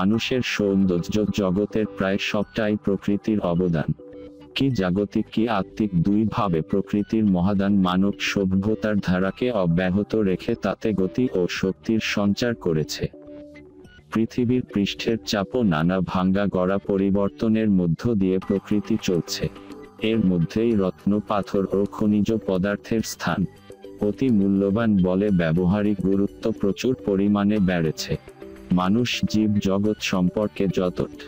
মানুষের সৌন্দর্য জগতের প্রায় সবটাই প্রকৃতির অবদান। কি জাগতিক কি আত্মিক দুইভাবে প্রকৃতির মহাদান মানব সভ্যতার ধারাকে অব্যাহত রেখে তাতে গতি ও শক্তির সঞ্চার করেছে। পৃথিবীর পৃষ্ঠের চাপ ও নানা ভাঙ্গা গড়া পরিবর্তনের মধ্য দিয়ে প্রকৃতি চলছে। এর মধ্যেই রত্ন পাথর ও খনিজ পদার্থের স্থান অতি মূল্যবান বলে ব্যবহারিক গুরুত্ব প্রচুর পরিমাণে বেড়েছে। মানুষ জীব জগৎ সম্পর্কে যতটা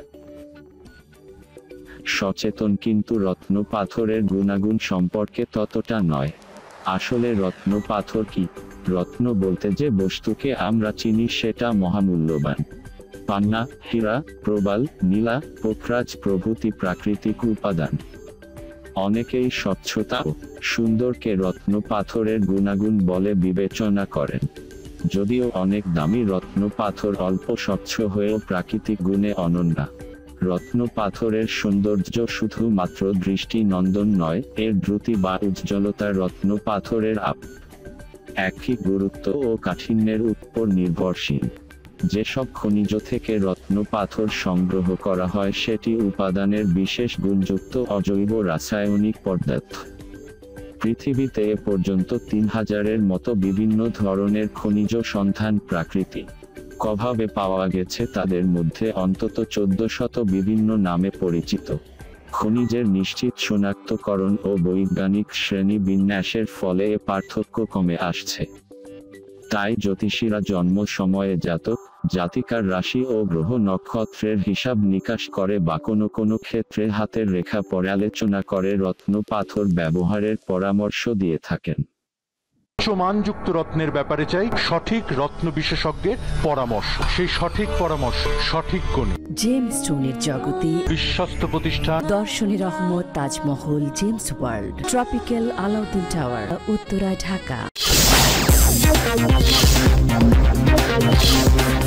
সচেতন কিন্তু রত্ন পাথরের গুণাগুণ সম্পর্কে ততটা নয়। আসলে রত্ন পাথর কি? রত্ন বলতে যে বস্তুকে আমরা চিনি সেটা মহামূল্যবান। পান্না, হীরা, প্রবাল, নীলা, পোখরাজ প্রভৃতি প্রাকৃতিক উপাদান। অনেকেই স্বচ্ছতা ও সুন্দরকে রত্ন পাথরের গুণাগুণ বলে বিবেচনা করেন। যদিও অনেক দামি রত্ন পাথর অল্প স্বচ্ছ হয়েও প্রাকৃতিক গুণে অনন্য। রত্ন পাথরের সৌন্দর্য শুধুমাত্র দৃষ্টি নন্দন নয়, এর দ্রুতি বা উজ্জ্বলতা রত্ন পাথরের একই গুরুত্ব ও কাঠিন্যের উপর নির্ভরশীল। যেসব খনিজ থেকে রত্ন পাথর সংগ্রহ করা হয় সেটি উপাদানের বিশেষ গুণযুক্ত অজৈব রাসায়নিক পদার্থ। পৃথিবীতে এ পর্যন্ত 3000-এর মতো বিভিন্ন ধরনের খনিজ সন্ধান প্রাকৃতিকভাবে পাওয়া গেছে। তাদের মধ্যে অন্তত 1400 বিভিন্ন নামে পরিচিত। খনিজের নিশ্চিত শনাক্তকরণ ও বৈজ্ঞানিক শ্রেণী বিন্যাসের ফলে এ পার্থক্য কমে আসছে। তাই জ্যোতিষীরা জন্ম সময়ে জাতক জাতিকার রাশি ও গ্রহ নক্ষত্রের হিসাব নিকাশ করে বা কোনো ক্ষেত্রে হাতের রেখা পর্যালোচনা করে রত্ন পাথর ব্যবহারের পরামর্শ দিয়ে থাকেন। উচ্চমানযুক্ত রত্নের ব্যাপারে চাই সঠিক রত্ন বিশেষজ্ঞের পরামর্শ। সেই সঠিক পরামর্শ সঠিক কোণে জেমস স্টোনের জগতে বিশ্বস্ত প্রতিষ্ঠান দর্শনী Rahmat Taj Mahal James world, tropical Alauddin tower, Uttara, Dhaka.